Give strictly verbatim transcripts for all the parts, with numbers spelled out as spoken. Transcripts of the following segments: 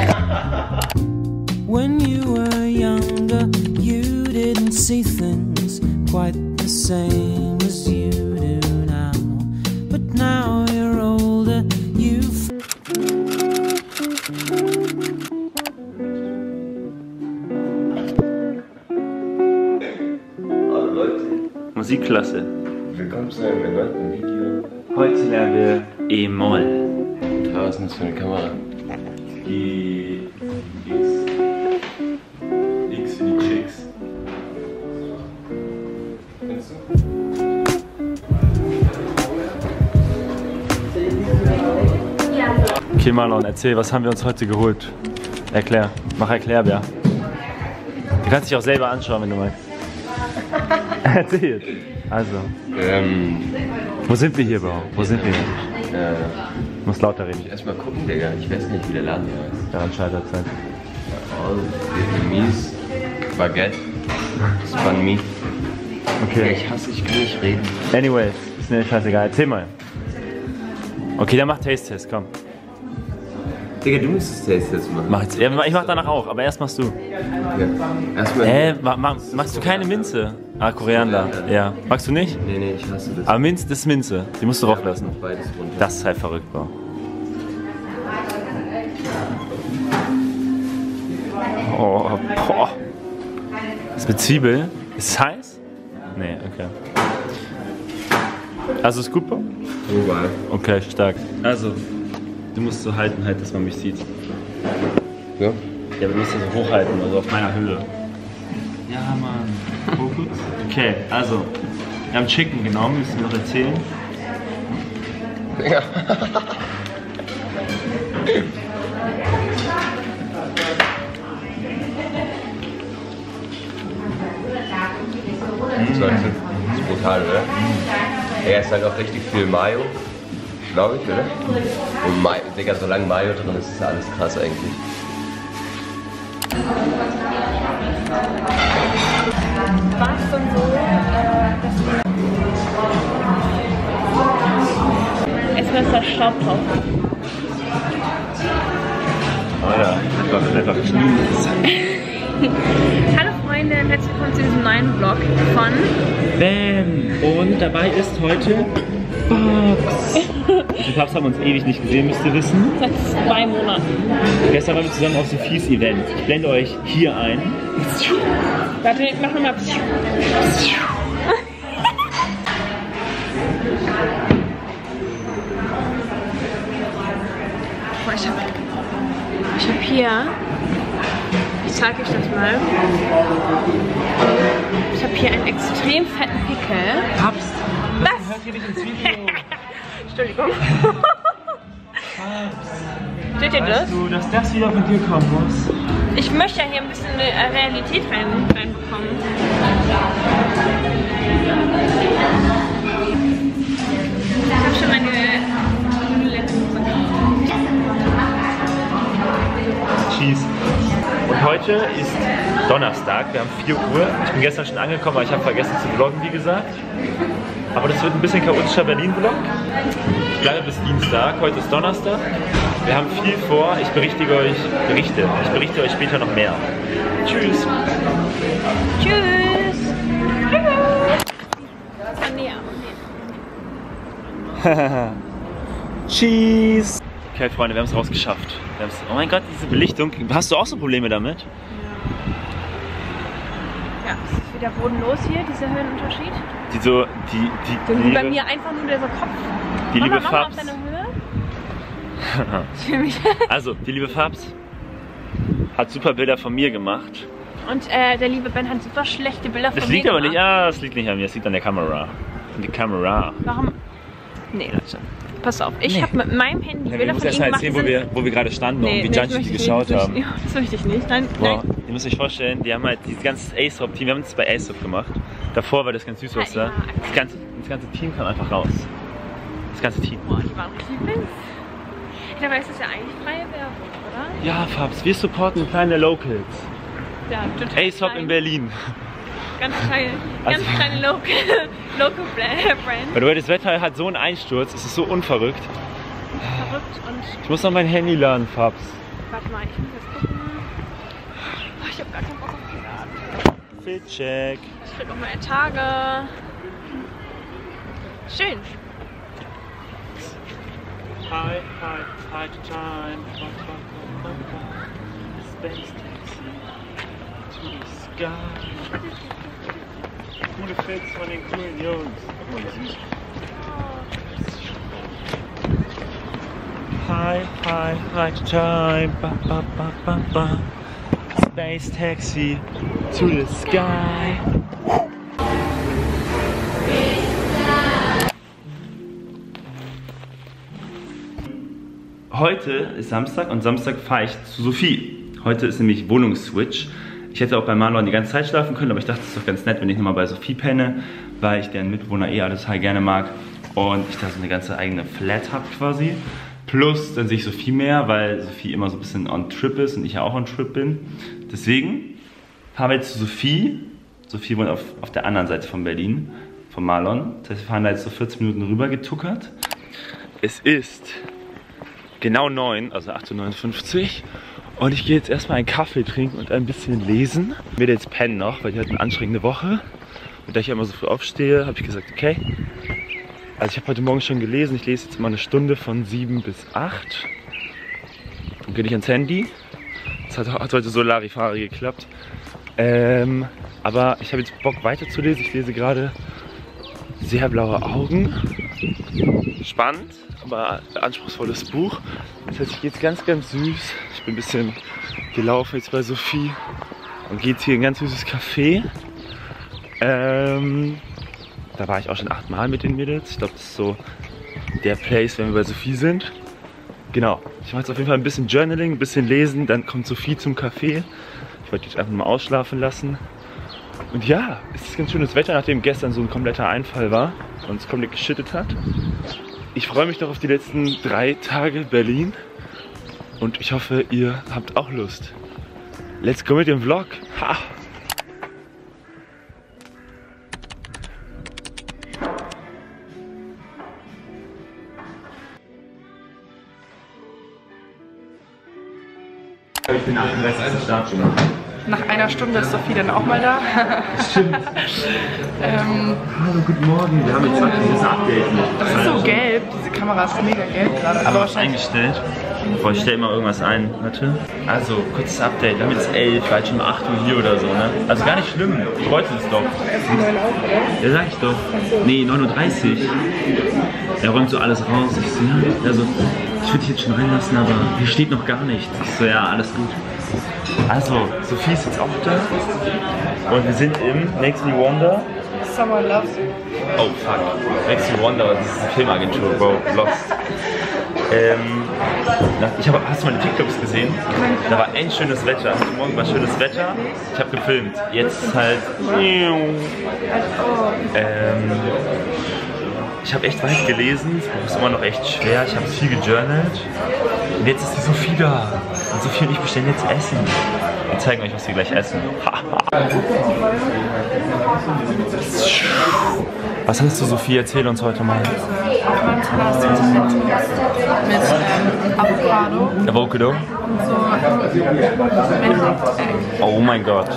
When you were younger, you didn't see things quite the same as you do now. But now you're older, you've... Hallo Leute. Musikklasse. Willkommen zu einem erneuten Video. Heute lernen wir E-Moll. Und was ist das für eine Kamera? Die X. X für die Chicks. Findest du? Okay, Marlon, erzähl, was haben wir uns heute geholt? Erklär. Mach Erklärbär. Du kannst dich auch selber anschauen, wenn du magst. Erzähl. Also. Ähm. Wo sind wir hier überhaupt? Wo sind wir hier? Äh. Du musst lauter reden. Erstmal gucken, Digga. Ich weiß nicht, wie der Laden hier heißt. Daran scheitert es halt. All Vietnamese. Baguette. Banh Mi. Okay. Ich hasse, ich kann nicht reden. Anyways, ist mir scheißegal. Erzähl mal. Okay, dann mach Taste-Test, komm. Digga, du musst das Taste jetzt machen. Mach jetzt. Ja, ich mach danach auch, aber erst machst du. Okay. Erstmal. Hä? Ma ma magst du keine Minze? Ah, Koriander. Ja. Magst du nicht? Nee, nee, ich hasse das. Aber Minze, das ist Minze. Die musst du drauf lassen. Beides runter. Das ist halt verrückt, Bro. Oh, boah. Das ist mit Zwiebel. Ist es heiß? Nee, okay. Also ist gut, Bro? Überall. Okay, stark. Also, du musst so halten, halt, dass man mich sieht. Ja? Ja, aber du musst ja so hochhalten, also auf meiner Höhe. Ja, Mann. Fokus. Okay, also, wir haben Chicken genommen, müssen wir noch erzählen. Ja. Das ist brutal, oder? Ja, ist halt auch richtig viel Mayo, glaube ich, oder? Und Mayo, Digga, solange Mayo drin ist, ist alles krass eigentlich. War es dann so, dass es besser Staub drauf? Oh ja, einfach, einfach geschnitten. Hallo Freunde, herzlich willkommen zu diesem neuen Vlog von Bam! Und dabei ist heute Babs. Die Babs haben uns ewig nicht gesehen, müsst ihr wissen. seit zwei Monaten. Gestern waren wir zusammen auf Sophies Event. Ich blende euch hier ein. Warte, ich mach nochmal. Boah, ich hab, ich hab hier, ich zeig euch das mal. Ich hab hier einen extrem fetten Pickel. Babs! Was? Hört ihr nicht ins Video? Entschuldigung. Seht ihr das? Weißt du, dass das wieder von dir kommen muss? Ich möchte ja hier ein bisschen eine Realität rein, reinbekommen. Ich habe schon meine letzten Cheese. Und heute ist Donnerstag, wir haben vier Uhr. Ich bin gestern schon angekommen, aber ich habe vergessen zu vloggen, wie gesagt. Aber das wird ein bisschen chaotischer Berlin-Vlog. Ich bleibe bis Dienstag, heute ist Donnerstag. Wir haben viel vor, ich berichtige euch, berichte, ich berichte euch später noch mehr. Tschüss! Tschüss! Oh, näher, näher. Cheese! Okay, Freunde, wir haben es rausgeschafft. Wir haben's, oh mein Gott, diese Belichtung. Hast du auch so Probleme damit? Ja, es ist wieder bodenlos hier, dieser Höhenunterschied. Die so, die, die, Die die bei liebe, mir einfach nur dieser Kopf. die Mach liebe mal, mach mal auf Fabs. deine Höhe. Ich fühl mich. Also, die liebe Fabs hat super Bilder von mir gemacht. Und äh, der liebe Ben hat super schlechte Bilder von Das mir liegt aber nicht, gemacht. ah, das liegt nicht an mir, das liegt an der Kamera. An die Kamera. Warum? Nee, Leute. Pass auf, ich Nee. habe mit meinem Handy Ja, Bilder wir müssen von erst ihm mal gemacht. erzählen, wo die wir, sind- wo wir gerade standen Nee, und wie nee, Junkie das die möchte ich geschaut nicht, haben. Das, das möchte ich nicht. Nein, Boah, nein. ihr müsst euch vorstellen, die haben halt dieses ganze A$AP-Team, wir haben das bei A$AP gemacht. Davor war das ganz süß, was da. Ja. Das ganze, das ganze Team kam einfach raus. Das ganze Team. Boah, die waren richtig links. Dabei ist das ja eigentlich freie Werbung, oder? Ja, Fabs, wir supporten kleine Locals. Ja, total. A$AP klein. in Berlin. Ganz kleine, ganz Also- kleine Local, Local Brand. Weil das Wetter hat so einen Einsturz, es ist so unverrückt. Verrückt und Ich muss noch mein Handy laden, Fabs. Warte mal, ich muss jetzt gucken. Oh, ich hab gar keinen Bock auf Pilaten. Fit-Check. Ich krieg noch meine Tage. Schön. Hi, hi, hi to time. Space taxi to the sky. Coole Fits von den coolen Jungs. Guck mal, wie süß. Hi, hi, hi to time. Ba, ba, ba, ba, ba. Space taxi to the sky. Heute ist Samstag und Samstag fahre ich zu Sophie. Heute ist nämlich Wohnungsswitch. Ich hätte auch bei Marlon die ganze Zeit schlafen können, aber ich dachte, es ist doch ganz nett, wenn ich nochmal bei Sophie penne, weil ich deren Mitbewohner eh alles total gerne mag und ich da so eine ganze eigene Flat habe quasi. Plus, dann sehe ich Sophie mehr, weil Sophie immer so ein bisschen on Trip ist und ich ja auch on Trip bin. Deswegen fahren wir jetzt zu Sophie. Sophie wohnt auf, auf der anderen Seite von Berlin, von Marlon. Das heißt, wir fahren da jetzt so vierzehn Minuten rüber getuckert. Es ist genau neun, also acht Uhr neunundfünfzig. Und ich gehe jetzt erstmal einen Kaffee trinken und ein bisschen lesen. Ich werde jetzt pennen noch, weil die hat eine anstrengende Woche. Und da ich ja immer so früh aufstehe, habe ich gesagt, okay. Also ich habe heute Morgen schon gelesen. Ich lese jetzt mal eine Stunde von sieben bis acht. Dann gehe ich ans Handy. Das hat, hat heute so Larifari geklappt. Ähm, aber ich habe jetzt Bock weiterzulesen. Ich lese gerade Sehr blaue Augen. Spannend, aber anspruchsvolles Buch. Das heißt, ich gehe jetzt ganz, ganz süß. Ich bin ein bisschen gelaufen jetzt bei Sophie und gehe jetzt hier in ein ganz süßes Café. Ähm, da war ich auch schon achtmal mit den Mädels. Ich glaube, das ist so der Place, wenn wir bei Sophie sind. Genau, ich mache jetzt auf jeden Fall ein bisschen Journaling, ein bisschen lesen, dann kommt Sophie zum Café. Ich wollte dich einfach mal ausschlafen lassen. Und ja, es ist ganz schönes Wetter, nachdem gestern so ein kompletter Einfall war und es komplett geschüttet hat. Ich freue mich doch auf die letzten drei Tage Berlin und ich hoffe, ihr habt auch Lust. Let's go mit dem Vlog. Ha! Ich bin achtunddreißig Startstunde. Nach einer Stunde ist Sophie dann auch mal da. Stimmt. ähm, Hallo, guten Morgen. Wir haben jetzt ein kleines Update. das ist so gelb, diese Kamera ist mega gelb gerade. Aber was eingestellt? Boah, ich stelle mal irgendwas ein. Warte. Also, kurzes Update. Wir haben jetzt elf, vielleicht schon um acht Uhr hier oder so, ne? Also gar nicht schlimm. Ich wollte es doch. Ja, sag ich doch. Nee, neun Uhr dreißig. Er räumt so alles raus. Ich so, ja, also, ich würde dich jetzt schon reinlassen, aber hier steht noch gar nichts. Ich so, ja, alles gut. Also, Sophie ist jetzt auch da. Und wir sind im Makes Me Wonder. Someone loves you. Oh fuck. Makes Me Wonder, das ist eine Filmagentur, Bro. Lost. Ähm, ich hab, hast du meine TikToks gesehen? Da war ein schönes Wetter. Heute Morgen war schönes Wetter. Ich habe gefilmt. Jetzt ist halt. Ähm, ich habe echt weit gelesen. Das Buch ist immer noch echt schwer. Ich habe viel gejournalt. Und jetzt ist die Sophie da. Und Sophie und ich bestellen jetzt Essen. Wir zeigen euch, was wir gleich essen. Was hast du, Sophie? Erzähl uns heute mal. Auf meinem Teller ist jetzt mit ähm, Avocado. Avocado? Und so Melted Egg. Oh mein Gott.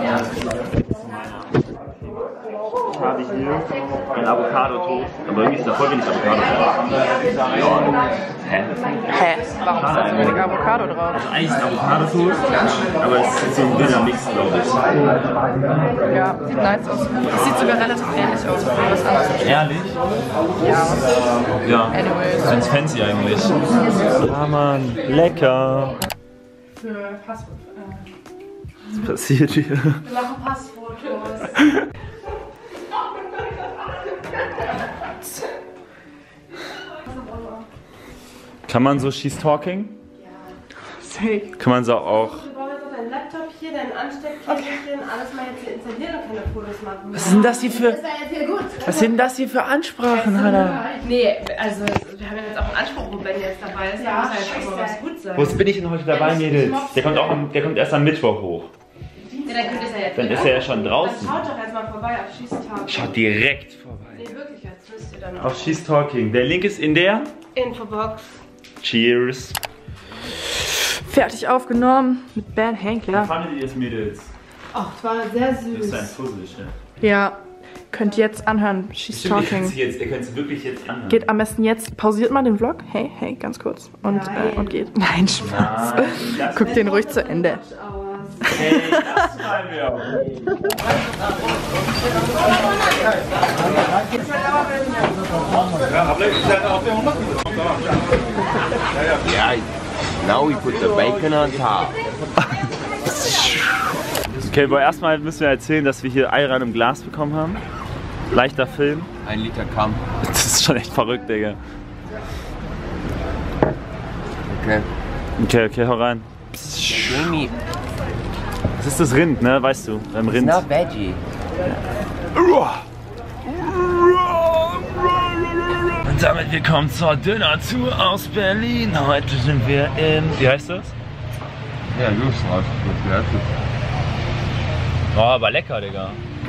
Habe ich hier ein Avocado-Toast, aber irgendwie ist da voll wenig Avocado. Hä? Hä? Warum ist da so wenig Avocado drauf? Also eigentlich ist ein Avocado-Toast, aber es ist so ein wilder Mix, glaube ich. Ja, sieht nice aus. Es sieht sogar relativ ähnlich aus wie was anderes. Ehrlich? Ja. Ja. Anyways. Ganz fancy eigentlich. Ja, Mann. Lecker. Für Passwort. Was passiert hier? Wir machen Passfotos. Kann man so She's Talking? Safe. Kann man so auch. Du brauchst jetzt deinen Laptop hier, deinen Ansteckkästchen, alles mal jetzt hier installieren und keine Fotos machen. Was sind das hier für. Das wäre jetzt hier gut. Was sind das hier für Ansprachen, Hannah? Nee, also wir haben ja jetzt auch einen Anspruch, wo Ben jetzt dabei ist. Ja, da muss ja jetzt auch mal was scheiße. gut sein. Wo bin ich denn heute dabei, Mädels? Der kommt, auch, am- der kommt erst am Mittwoch hoch. Ja, dann könnt ihr es ja jetzt. Dann ist er ja schon Dann draußen. schaut doch erstmal vorbei auf Schießtag. Schaut direkt vorbei. Nee, wirklich, jetzt wisst ihr dann auch. Auf She's Talking. Der Link ist in der. Infobox. Cheers. Fertig aufgenommen mit Ben Henkler. Wie fandet ihr das, Mädels? Ach, es war sehr Das süß. ist ein Puzzle, Ja, könnt ihr jetzt anhören. She's talking. Jetzt, ihr könnt es wirklich jetzt anhören. Geht am besten jetzt. Pausiert mal den Vlog. Hey, hey, ganz kurz. Und, äh, und geht. Nein, Spaß. Nein, das Guckt den ruhig zu Ende. Hey, das schreiben wir auch. Yeah, now we put the bacon on top. Okay, aber erstmal müssen wir erzählen, dass wir hier Ayran im Glas bekommen haben. Leichter Film. Ein Liter Kamm. Das ist schon echt verrückt, Digga. Okay. Okay, okay, hau rein. Jamie, Das ist das Rind, ne? Weißt du, beim it's Rind. not veggie. Und damit willkommen zur Döner-Tour aus Berlin. Heute sind wir in... Wie heißt das? Ja, los, raus. Oh, aber lecker, Digga.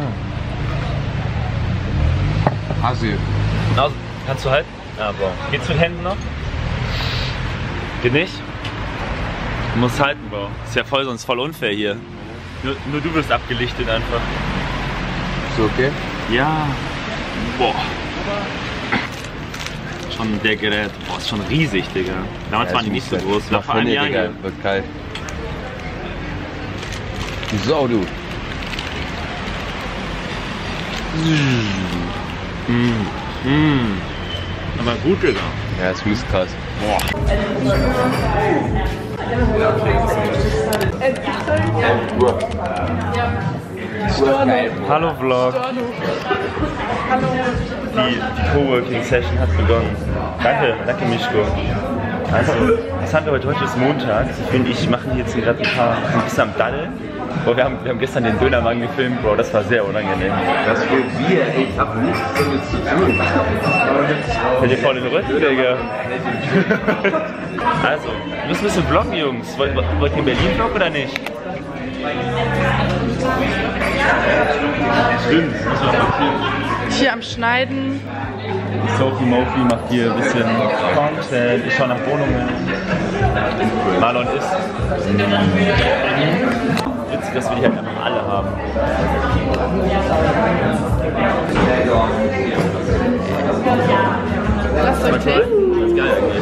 Hasse. Also, kannst du halten? Ja, boah. Geht's mit Händen noch? Geht nicht? Du musst halten, Bro. Ist ja voll, sonst voll unfair hier. Nur, nur du wirst abgelichtet einfach. Ist okay? Ja. Boah. Schon der Gerät. Boah, ist schon riesig, Digga. Damals Ja, waren die nicht so groß. Nach Nach einem vorne, Jahr Digga. hier. Wird kalt. So, du. Mm. Mm. Aber gut, Digga. Ja, ist mies krass. Boah. Hallo Vlog. Die, die Coworking Session hat begonnen. Danke, danke Mischko. Also, was haben wir heute? Heute ist Montag. Ich und ich machen jetzt gerade ein paar, ein bisschen am Daddeln. Boah, wir, haben, wir haben gestern den Dönermann gefilmt, Bro, das war sehr unangenehm. Das für wir, ich hab nichts damit zu tun. Fällt dir voll in den Rücken, Digga. Also, wir müssen ein bisschen vloggen, Jungs. Wollt, wollt ihr in Berlin vloggen oder nicht? Stimmt, das müssen wir markieren. Hier am Schneiden. Sophie Mofi macht hier ein bisschen Content. Ich schaue nach Wohnungen. Marlon isst. Witzig, dass wir die halt einfach alle haben. Lasst euch Das ist geil eigentlich.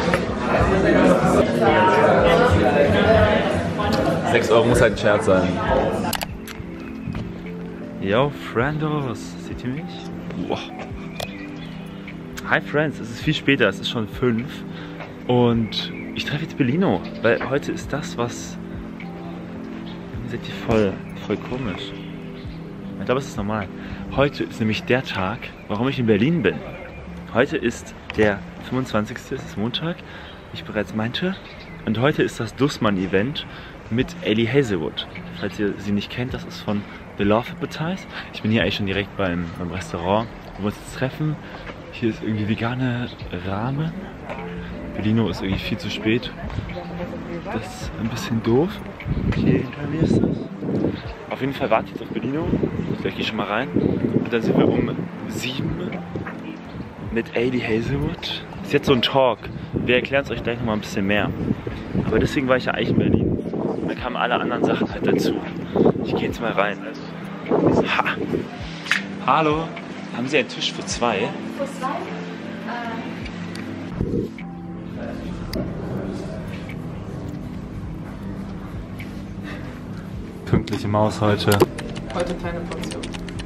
sechs Euro muss halt ein Scherz sein. Yo, Friendos. Seht ihr mich? Boah. Hi Friends, es ist viel später, es ist schon fünf. Und ich treffe jetzt Bellino, weil heute ist das, was... Seht ihr, voll, voll komisch. Ich glaube, es ist normal. Heute ist nämlich der Tag, warum ich in Berlin bin. Heute ist der fünfundzwanzigste, es ist Montag, wie ich bereits meinte. Und heute ist das Dussmann-Event mit Ellie Hazelwood. Falls ihr sie nicht kennt, das ist von The Love Appetize. Ich bin hier eigentlich schon direkt beim, beim Restaurant, wo wir uns jetzt treffen. Hier ist irgendwie vegane Ramen. Bellino ist irgendwie viel zu spät. Das ist ein bisschen doof. Okay, hinter mir ist das. Auf jeden Fall warte ich jetzt auf Bellino. Vielleicht gehe ich schon mal rein. Und dann sind wir um sieben mit Ellie Hazelwood. Das ist jetzt so ein Talk. Wir erklären es euch gleich noch mal ein bisschen mehr. Aber deswegen war ich ja eigentlich in Berlin. Und dann kamen alle anderen Sachen halt dazu. Ich gehe jetzt mal rein. Ha. Hallo. Haben Sie einen Tisch für zwei? Für zwei? Pünktliche Maus heute. Heute kleine Portion.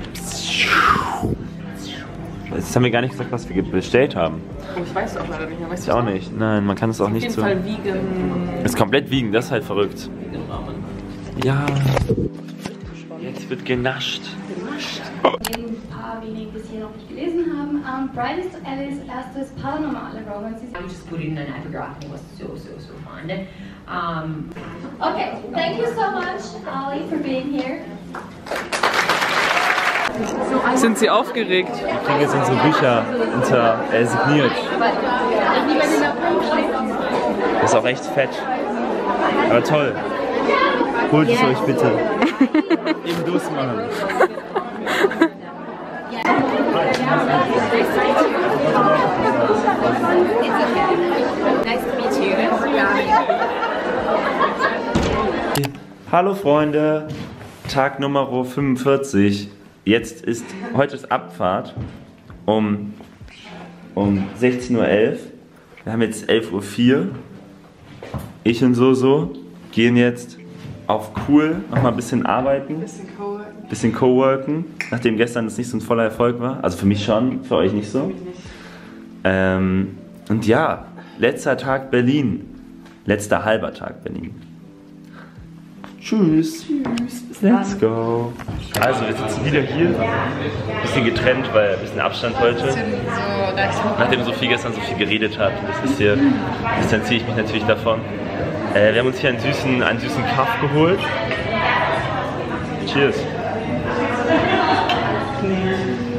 Jetzt haben wir gar nicht gesagt, was wir bestellt haben. Oh, ich weiß auch leider nicht. Weißt Ich auch nicht. Nein, man kann es auch Auf nicht jeden so. Fall vegan. Ist komplett vegan, das ist halt verrückt. Ja. Jetzt wird genascht. Ein paar wenig bisher noch nicht gelesen haben. Um, Brian ist Ellies erstes paranormale Romance. I was just put in and I forgot it was so so so fun. Um, Okay, thank you so much, Ali, for being here. Sind Sie aufgeregt? Wir kriegen jetzt unsere Bücher unter äh, signiert. Das ist auch echt fett. Aber toll. Holt es euch bitte. Eben Dussmann. Nice to meet you. Hallo Freunde, Tag Nummer fünfundvierzig. Jetzt ist, heute ist Abfahrt um, um sechzehn Uhr elf. Wir haben jetzt elf Uhr vier. Ich und Soso gehen jetzt auf cool nochmal ein bisschen arbeiten. Bisschen coworken. Bisschen coworken, nachdem gestern das nicht so ein voller Erfolg war. Also für mich schon, für euch nicht so. Für mich nicht. Ähm, und ja, letzter Tag Berlin. Letzter halber Tag Berlin. Tschüss. Tschüss. Bis Let's dann. go. Also wir sitzen wieder hier. Bisschen getrennt, weil ein bisschen Abstand heute. Bisschen so, da ich Nachdem so viel gestern so viel geredet hat. Das ist hier, distanziere ich mich natürlich davon. Äh, wir haben uns hier einen süßen, einen süßen Kaff geholt. Cheers.